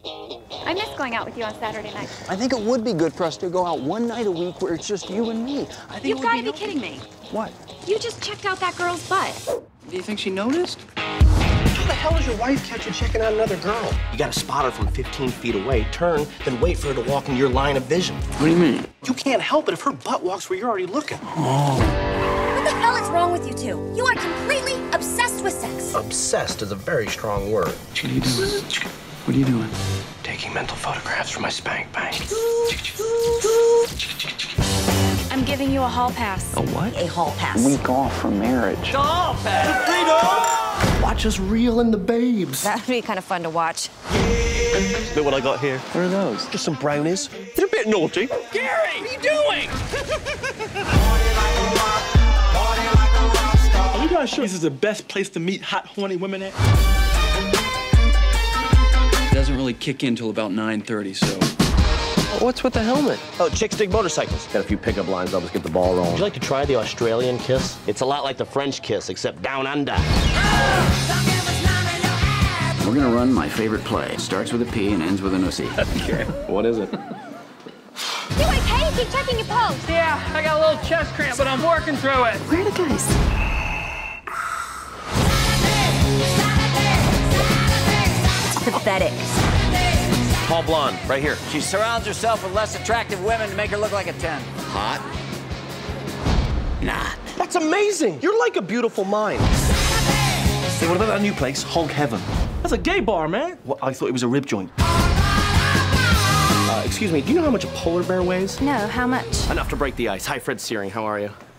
I miss going out with you on Saturday night. I think it would be good for us to go out one night a week where it's just you and me. I think You've got to be kidding me. What? You just checked out that girl's butt. Do you think she noticed? How the hell does your wife catch you checking out another girl? You gotta spot her from 15 feet away, turn, then wait for her to walk into your line of vision. What do you mean? You can't help it if her butt walks where you're already looking. Oh. What the hell is wrong with you two? You are completely obsessed with sex. Obsessed is a very strong word. What are you doing? What are you doing? Taking mental photographs for my spank bank. I'm giving you a hall pass. A what? A hall pass. Week off from marriage. Hall pass! Watch us reel in the babes. That would be kind of fun to watch. Look what I got here. What are those? Just some brownies. They're a bit naughty. Gary, what are you doing? Are you guys sure this is the best place to meet hot, horny women at? It doesn't really kick in till about 9:30, so. What's with the helmet? Oh, chicks dig motorcycles. Got a few pickup lines. I'll just get the ball rolling. Would you like to try the Australian kiss? It's a lot like the French kiss, except down under. We're gonna run my favorite play. Starts with a P and ends with an OC. Okay. What is it? You okay? Keep checking your pulse. Yeah, I got a little chest cramp, but I'm working through it. Where are the guys? It's pathetic. Tall blonde, right here. She surrounds herself with less attractive women to make her look like a 10. Hot? Nah. That's amazing. You're like a beautiful mind. Hey, what about that new place, Hog Heaven? That's a gay bar, man. Well, I thought it was a rib joint. Excuse me, do you know how much a polar bear weighs? No, how much? Enough to break the ice. Hi, Fred Searing. How are you?